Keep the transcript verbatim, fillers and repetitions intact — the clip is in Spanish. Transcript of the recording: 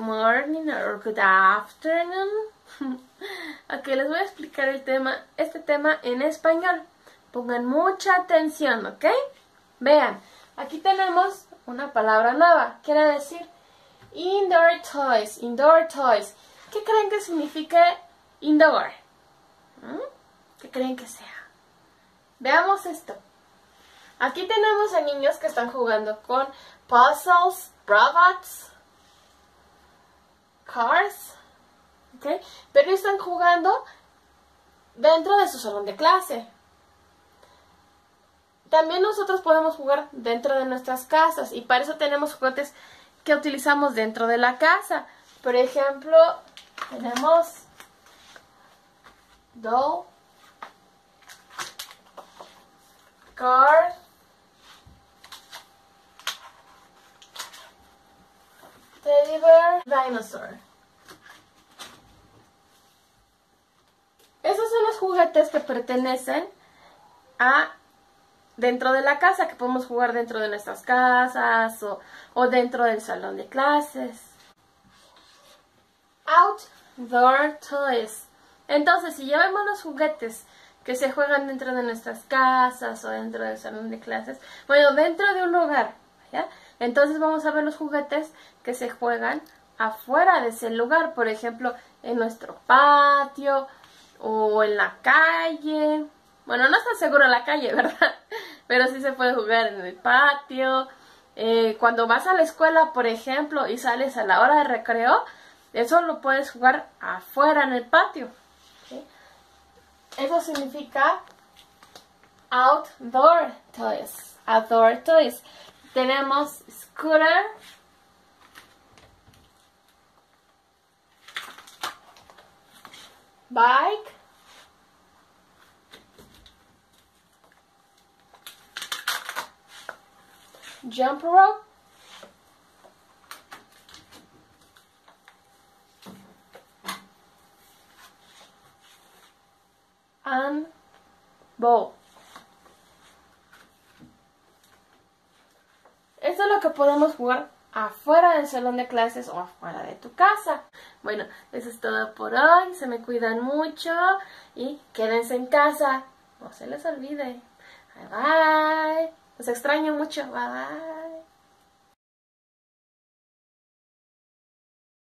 morning or good afternoon. Ok, les voy a explicar el tema, este tema en español. Pongan mucha atención, ¿ok? Vean, aquí tenemos una palabra nueva. Quiere decir indoor toys, indoor toys. ¿Qué creen que significa indoor? ¿Mm? ¿Qué creen que sea? Veamos esto. Aquí tenemos a niños que están jugando con puzzles, robots, cars, ¿okay? Pero están jugando dentro de su salón de clase. También nosotros podemos jugar dentro de nuestras casas y para eso tenemos juguetes que utilizamos dentro de la casa. Por ejemplo, tenemos doll, car, teddy bear, dinosaur. Esos son los juguetes que pertenecen a dentro de la casa, que podemos jugar dentro de nuestras casas o, o dentro del salón de clases. Outdoor toys. Entonces, si ya vemos los juguetes que se juegan dentro de nuestras casas o dentro del salón de clases, bueno, dentro de un lugar, ¿ya? Entonces vamos a ver los juguetes que se juegan afuera de ese lugar, por ejemplo, en nuestro patio o en la calle. Bueno, no está seguro en la calle, ¿verdad? Pero sí se puede jugar en el patio. Eh, cuando vas a la escuela, por ejemplo, y sales a la hora de recreo, eso lo puedes jugar afuera en el patio. ¿Okay? Eso significa outdoor toys. Outdoor toys. Tenemos scooter, bike, jump rope, and ball. Esto es lo que podemos jugar afuera del salón de clases o afuera de tu casa. Bueno, eso es todo por hoy. Se me cuidan mucho y quédense en casa. No se les olvide. Bye bye. Los extraño mucho. Bye bye.